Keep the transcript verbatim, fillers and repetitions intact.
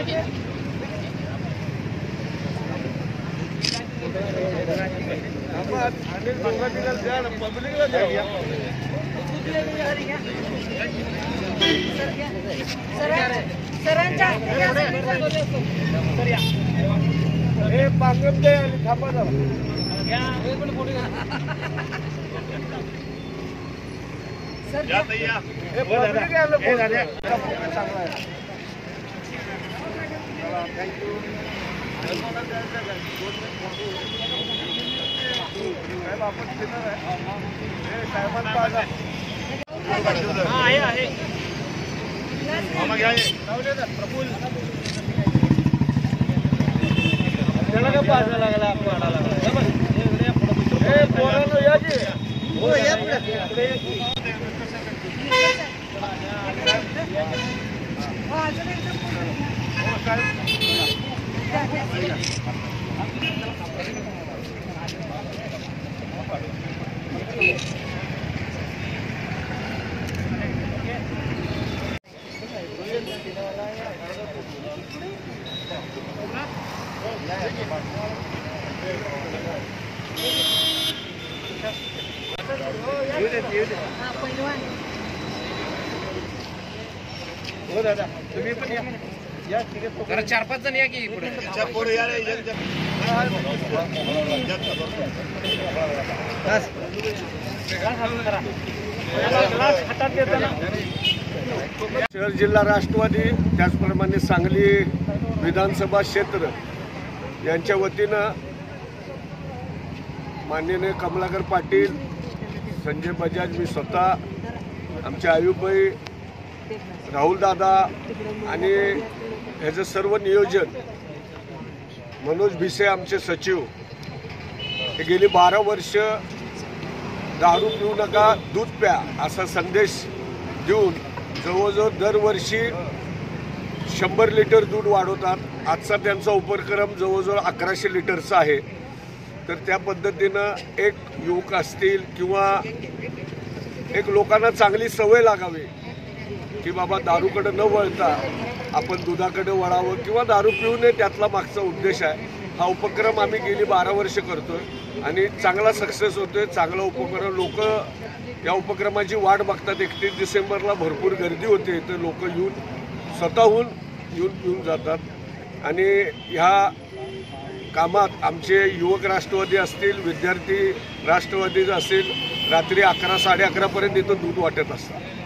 हो दादा तुम्ही पण या या जरा चार पाच जण या की पुढे पुढे या शहर जिल्हा राष्ट्रवादी त्याचप्रमाणे सांगली विधानसभा क्षेत्र यांच्या वतीनं माननीय कमलाकर पाटील, संजय बजाज, मी स्वतः, आमचे आयुबाई, राहुल दादा आणि ह्याचं सर्व नियोजन मनोज भिसे आमचे सचिव हे गेली बारा वर्ष दारू पिऊ नका दूध प्या असा संदेश देऊन जवळजवळ दरवर्षी शंभर लिटर दूध वाढवतात। आजचा त्यांचा उपक्रम जवळजवळ अकराशे लिटरचा आहे। तर त्या पद्धतीनं एक युवक असतील किंवा एक लोकांना चांगली सवय लागावी की बाबा दारूकडे न वळता आपण दुधाकडे वळावं किंवा दारू पिऊ नये, त्यातला मागचा उद्देश आहे। हा उपक्रम आम्ही गेली बारा वर्ष करतोय आणि चांगला सक्सेस होतोय। चांगला उपक्रम, लोक या उपक्रमाची वाट बघतात। एकतीस डिसेंबरला भरपूर गर्दी होते, तर लोक येऊन स्वतःहून येऊन पिऊन जातात आणि ह्या कामात आमचे युवक राष्ट्रवादी असतील, विद्यार्थी राष्ट्रवादी असतील, रात्री अकरा साडे अकरापर्यंत इथं दूध वाटत असतात।